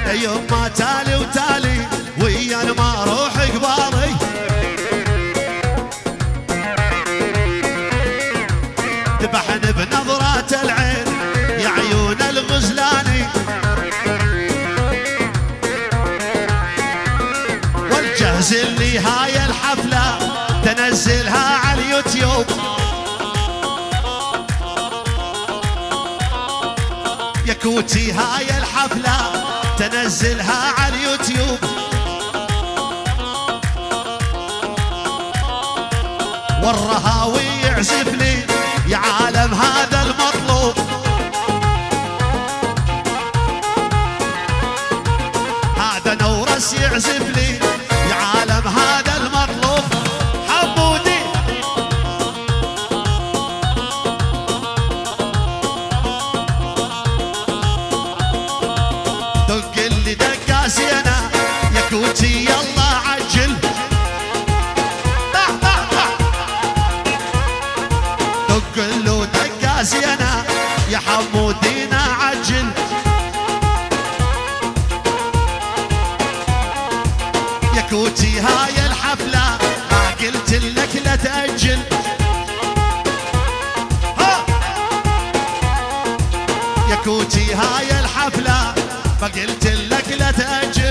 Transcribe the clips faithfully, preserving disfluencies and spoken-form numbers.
يوم ما تالي وتالي ويا ما اروح قبالي ذبحني بنظرات العين يا عيون الغزلاني والجهز اللي هاي الحفلة تنزلها على اليوتيوب يا كوتي هاي الحفلة تنزلها على اليوتيوب والرهاوي يعزف لي يا عالم هذا المطلوب هذا نورس يعزف لي يا عالم هذا المطلوب حمودي دق اللي دقا زينه يا كوتي يلا عجل دق له دقا زينه يا حمودينا عجل يا كوتي هاي الحفله ما قلت لك لا تاجل ها يا كوتي هاي الحفله ما قلت لك لا تأجل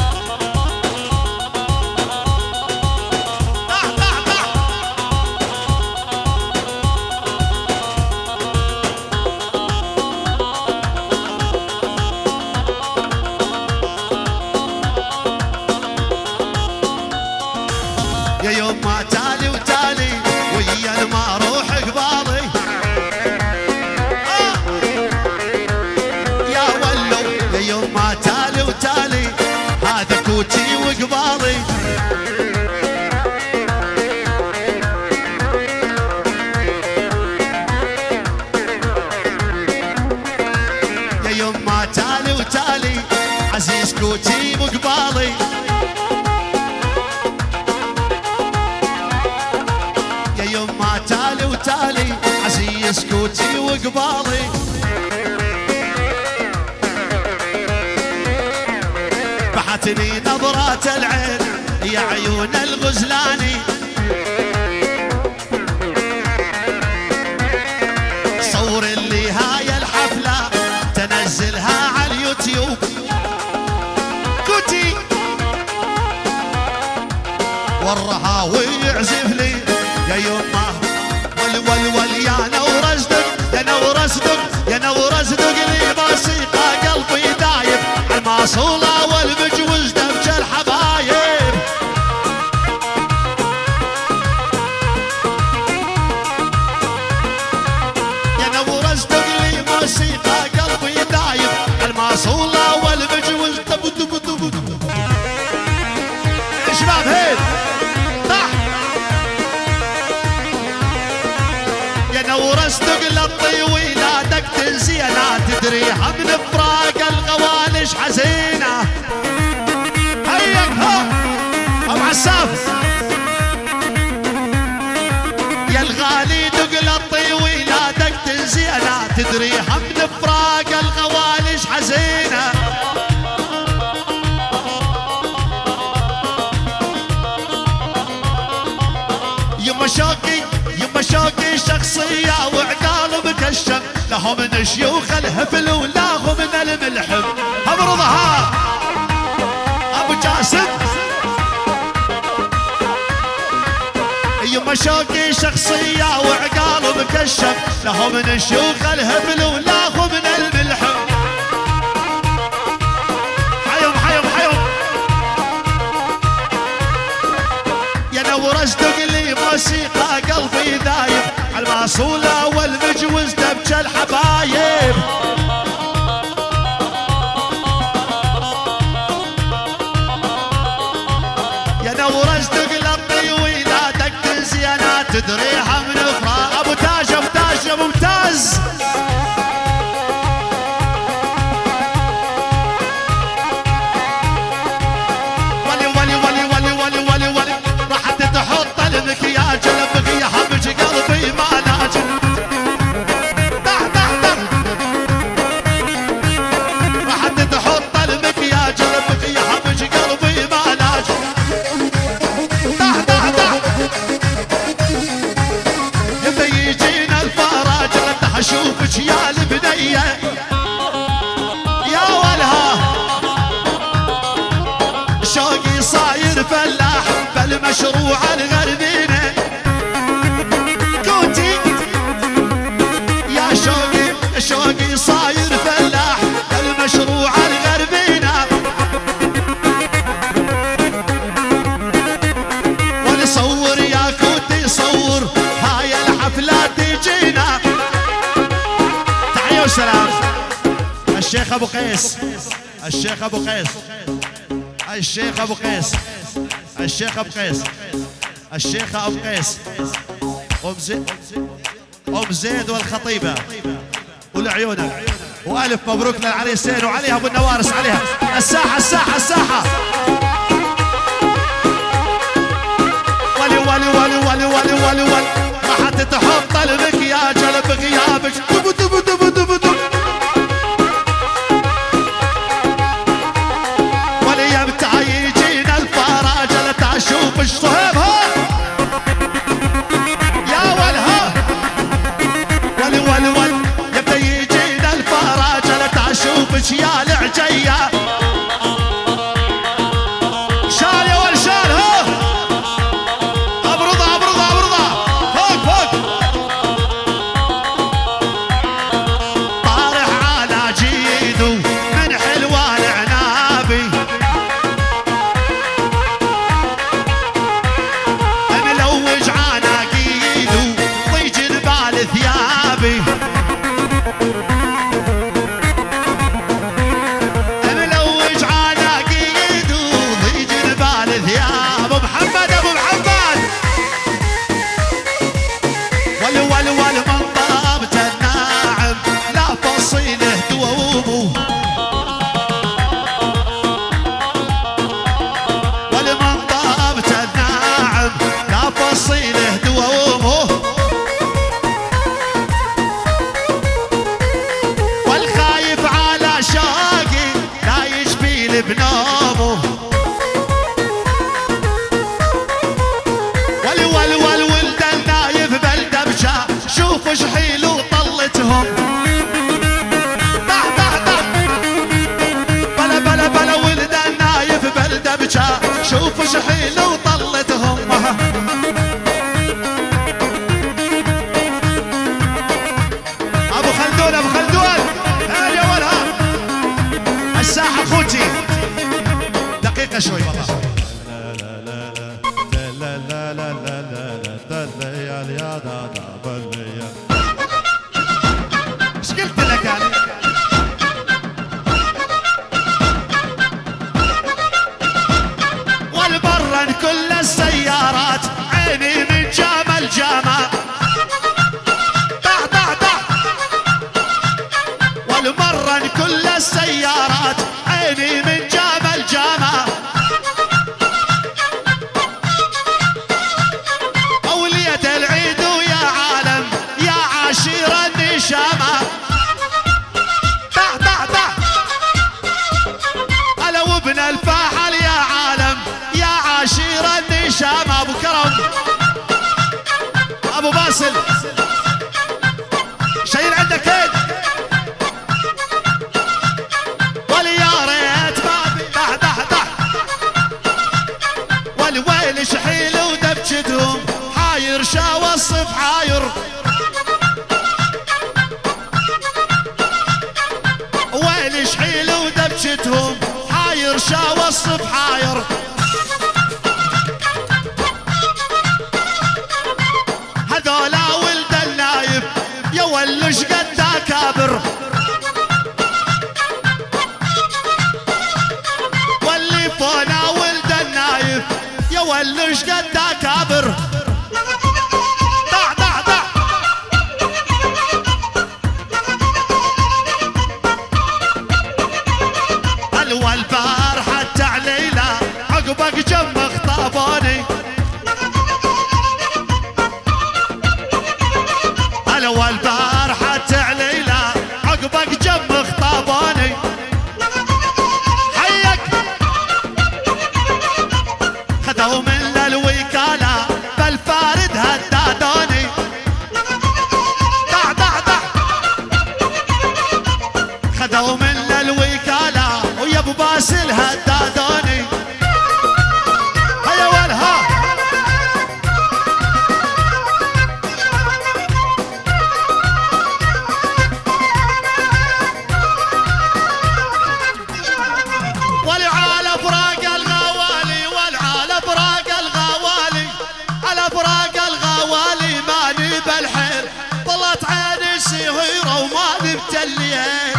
يا يوم ما تالي وتالي ويا ما اروح قبالي يوم ما تالي وتالي هذا كوتي وقبالي يا يوم ما تالي وتالي عزيز كوتي وقبالي يا يوم ما تالي وتالي عزيز كوتي وقبالي بعتني نظرات العين يا عيون الغزلاني صور اللي هاي الحفلة تنزلها على اليوتيوب كوتي والرهاوي يعزف لي يا يوم ما ول ول ول يا نورس دق يا نورس دق يا نورس دق لي موسيقى قلبي دايب الماصولة والمجوز دمج الحبايب يا نورس دق لي موسيقى قلبي دايب الماصولة والمجوز دب دب دب دب يا شباب هيل يا نورس دق للطيويلة دقت زينة تدريها من فراق الغوالش حزينة هيك ها ابو عساف يا الغالي دق للطيويلة دقت زينة تدريها من فراق الغوالش حزينة يما شوقي يما شوقي شخصية وعقال مكشف لهم من شيوخ الهفل ولاهم من الملحم ابرضها ابو جاسم يما شوقي شخصية وعقال مكشف لهم من شيوخ الهفل ولاهم من الملحم حيهم حيهم حيهم يا نورس دق لي موسيقى قلبي ذايب الماصولة والمجوز دبج الحبايب يا نورس دق للطيويلة دق زينة تدريها من فراق ابو تاج ابو تاج ابو ممتاز ولي ولي ولي ولي ولي ولي ولي راح تحط المكياج لبغي حبج قلبي ما ناجل راح تحط المكياج المشروع الغربينه كوتي يا شوقي شوقي صاير فلاح المشروع الغربينه ونصور يا كوتي صور هاي الحفلات تجينا. تحية وسلام الشيخ ابو قيس الشيخ ابو قيس الشيخ ابو قيس الشيخ ابو قيس الشيخ ابو قيس ام زيد ام زيد والخطيبه ولعيونك والف مبروك للعريسين وعليها ابو النوارس عليها. الساحه الساحه الساحه ولي ولي ولي ولي ولي ولي ولي راح تتحط قلبك يا جلب غيابك دب دب دب دب دب ولي يمتى يجينا الفرج لا تشوف ايش صهيب ها يا ولها ولي ولي ولي يبدا يجينا الفرج لا تشوف ايش يا العجيه شال يا ول شال ها ابرضها ابرضها ابرضها فوق فوق طارح على جيدو من حلوه العنابي ملوج عناقيدو ضيج البال ثيابي ملوج عناقيدو ضيج البال ثياب محمد ابو محمد ول ول ول من طابت الناعم لا فصيله دوامه ولمن طابت الناعم لا فصيله دوامه والخايف على شاقي لا يشبيل بنومه ولي ولي ولي ولد النايف بلده بشا شوف ايش حيلو طلتهم طح طح طح بلا بلا بلا ولد النايف بلده بشا شوف ايش حيلو طلتهم ابو خلدون ابو خلدون هاي يا ولها الساحه اخوتي دقيقه شوي والله لا لا لا لا لا لا لا لا يا دادا بليا ايش قلت لك انا والبرا كل السيارات عيني من جمل جما طح طح طح والمرا كل السيارات عيني من جمل جما أولية العيد ويا عالم يا عشير النشامة طح طح طح ألا وابن الفاحل يا عالم يا عشير النشامة أبو كرم أبو باسل شايل عندك ايد ولي يا ريت بابي طح طح طح ولي ويل شحيل ودبجتهم حاير شا وصف حاير ويل شحيل ودبجتهم حاير شا وصف حاير هذولا ولد النايف يا ولش قد كابر واللي فونا ولد النايف يا ولش قد كابر طع طع طع الوى البار حتى علينا عقبك جم خطابوني الوى البار حتى علينا عقبك جم خطابوني حيك خذوا من الوكالة بالفارد هدادوني طع طع طع خذوا من الوكالة ويا ابو باسل هدادوني هيا ولها السهيرة وما نبتليه.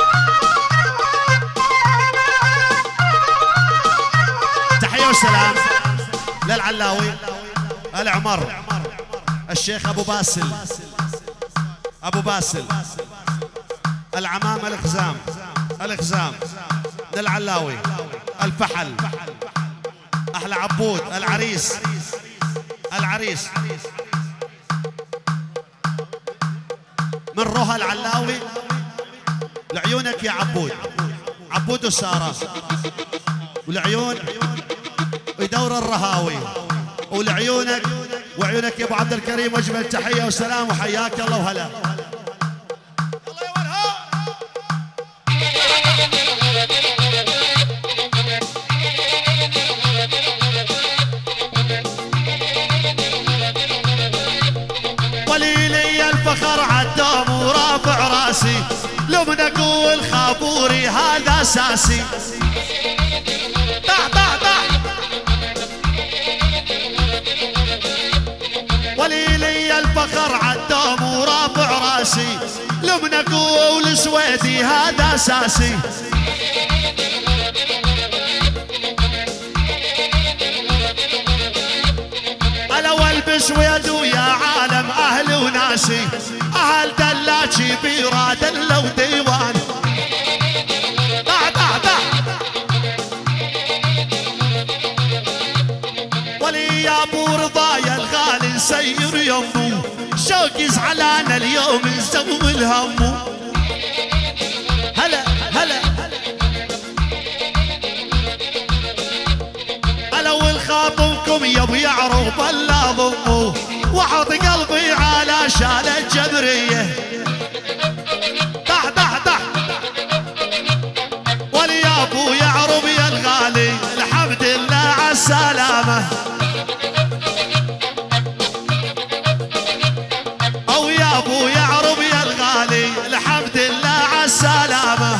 تحية وسلام للعلاوي العمر الشيخ ابو باسل ابو باسل العمامة الخزام الخزام للعلاوي الفحل احلى عبود العريس العريس من روها العلاوي لعيونك يا عبود عبود وسارة والعيون ويدور الرهاوي ولعيونك وعيونك يا ابو عبد الكريم واجمل تحيه وسلام وحياك الله وهلا. وليلي الفخر عالدوم ورافع راسي لو من اقول خابوري هذا اساسي. طح طح طح وليلي الفخر عالدوم ورافع راسي لو من اقول سويدي هذا اساسي. انا والبس ويد ويا عالم اهلي وناسي اهل دلاتشي بيرا دله وديوان. طح طح طح ولي يا ابو رضايا الغالي نسير يمه شوق يزعلانا اليوم نسوي الهم. هلا هلا هلا والخاطبكم يا ابو يعرب بلا ضمه وحط قلبي على شاله جبريه. طح طح طح ولي يا ابو يعرب يا الغالي الحمد لله على السلامه. او يا ابو يعرب يا الغالي الحمد لله على السلامه.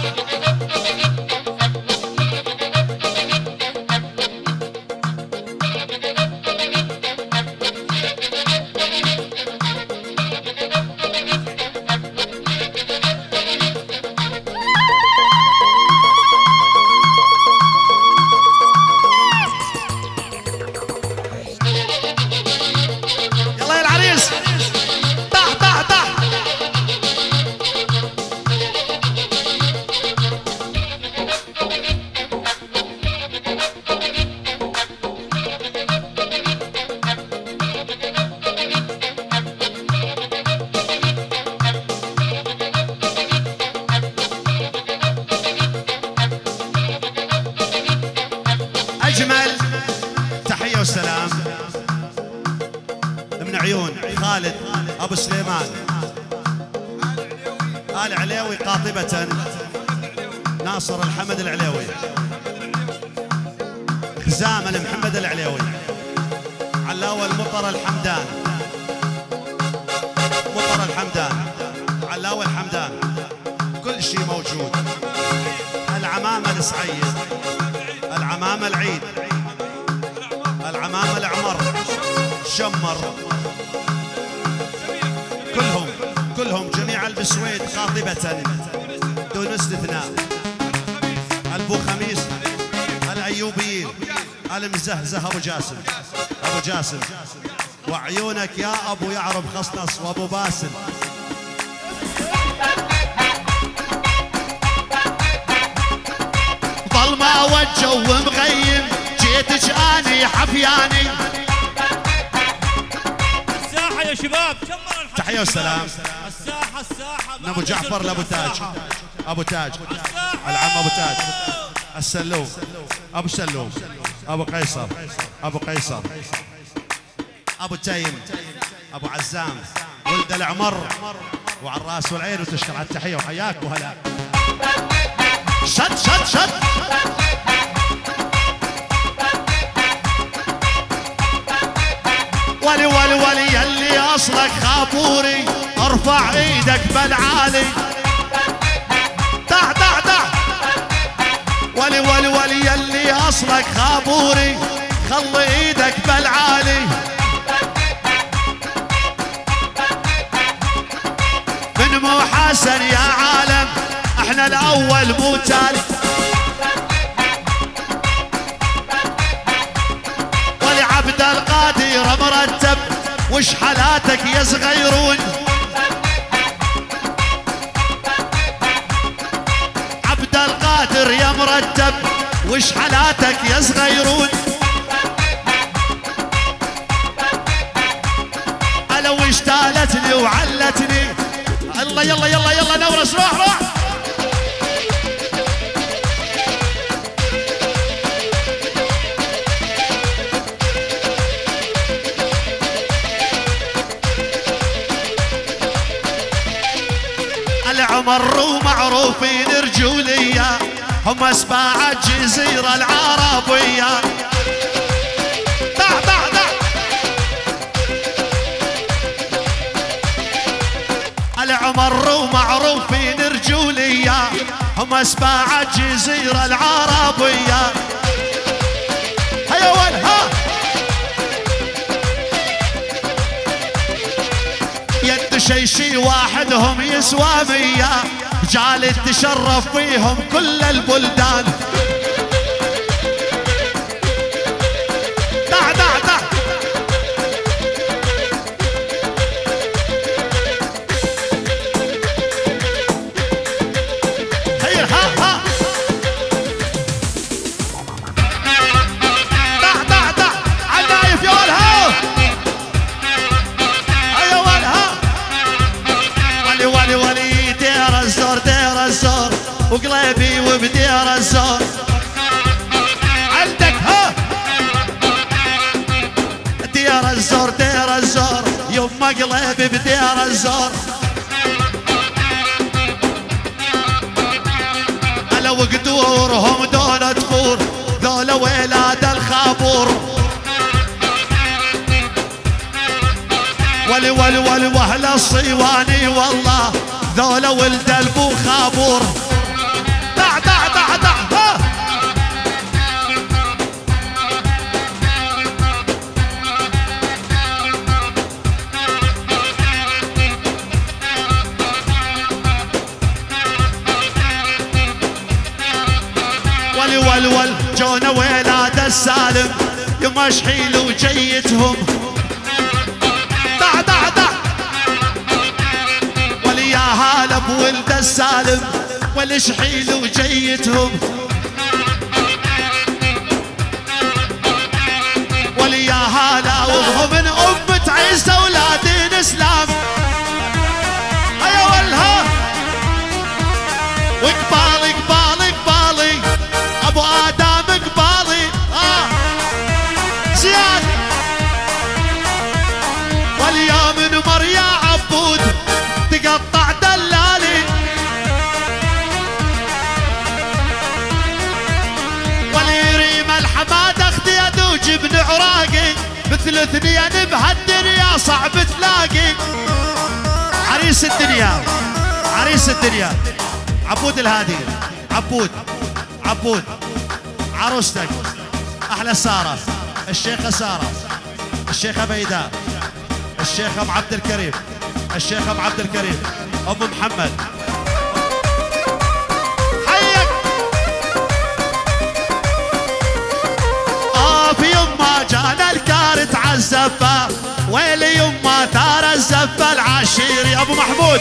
أجمل تحية وسلام من عيون خالد أبو سليمان آل عليوي قاطبة ناصر الحمد العليوي خزام المحمد العليوي علاوة المطر الحمدان مطر الحمدان علاوة الحمدان كل شيء موجود. العمامة السعيد العمامة العيد العمامة العمر شمر كلهم كلهم جميع البسويد قاطبة دون استثناء. البو خميس الايوبيين المزهزه ابو جاسم ابو جاسم وعيونك يا ابو يعرب خصنص وابو باسل. ظلمة والجو مغيم جيتك اني حفياني. الساحة يا شباب تحية والسلام. الساحة الساحة من ابو جعفر لابو تاج ابو تاج العم ابو تاج السلوم ابو سلوم ابو قيصر ابو قيصر ابو تيم ابو عزام ولد العمر وعلى الراس والعين وتشكر على التحية وحياك وهلا. شد شد شد ولي ولي ولي يلي اصلك خابوري ارفع ايدك بالعالي. تح تح تح ولي ولي ولي يلي اصلك خابوري خلي ايدك بالعالي. حسن يا عالم احنا الاول مو تالي. ولي عبد القادر مرتب وش حالاتك يا صغيرون. عبد القادر يا مرتب وش حالاتك يا صغيرون. انا وش تالتني وعلتني. الله يلا يلا يلا نورس روح روح. العمر ومعروفين رجولية هم اسباع الجزيرة العربية. دع دع دع. العمر ومعروفين رجولية هم اسباع الجزيرة العربية. هيا وين ها يد شي شي واحدهم يسوى مية. جال تشرف فيهم كل البلدان. دع دع دع. هيا ها ها. دع دع دع. عالنايف يا ولها. هيا ولها. ولي ولي ولي دير الزور دير الزور وقلبي وبدير الزور. عندك ها دير الزور دير الزور يما قلبي بدير الزور. هلا وقدورهم دول تفور ذولا ولاد الخابور. ولي ولي ولي واهل الصيواني والله ذولا ولد البو خابور. دع دع دع دع ها. ولي ولي ولي جونا ولاد السالم يمشحيل وجيتهم. دع دع دع. ولي يا هلا بولد السالم والشحيل وجيتهم. ولي يا هلا وهم من أمة عيسى ولاد الإسلام. هيا ولها. وقبالي قبالي قبالي أبو آدم قبالي. آه زياد. واليوم نمر يا عبود تقطع دلالي. وليريم الحماد اختي ادوج ابن عراقي مثل اثنين بهالدنيا صعب تلاقي. عريس الدنيا عريس الدنيا عبود الهادي. عبود عبود عروستك احلى ساره الشيخه ساره الشيخه بيداء الشيخ ام عبد الكريم الشيخ ام عبد الكريم ام محمد. حيك. اه في يما جانا الكارت عالزفه ويلي يما ثار الزفه العشير يا ابو محمود.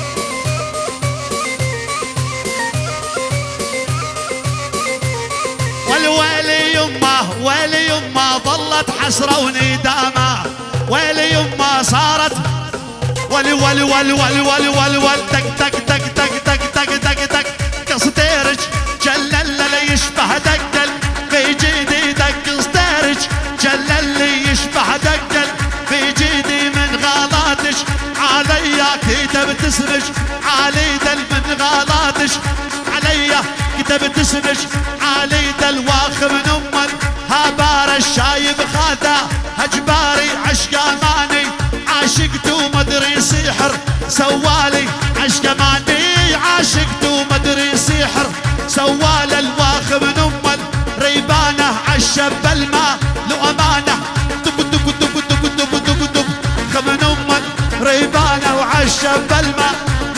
والويلي يما ويلي يما ظلت حسره وندامه. ويلي يما صارت ولي ولي ولي ولي ولي ولي ولي تك تك تك تك تك تك تك تك قصديرج جلل اللي يشبه دقل في جيدي دق قصديرج جلل اللي يشبه دقل في جيدي من غلاتش عليا كتب تسرج علي دل من غلاتش عليا كتب تسرج علي دل واخ من امك هابار الشايب خاذا هجباري عشقاماني عاشقت ومدري سحر سوالي عشقاماني عاشقت ومدري سحر سوال الواخ من ام الريبانه عالشب الماء لو امانه دب دب دب دب دب دب دب خمن ام الريبانه وعالشب الماء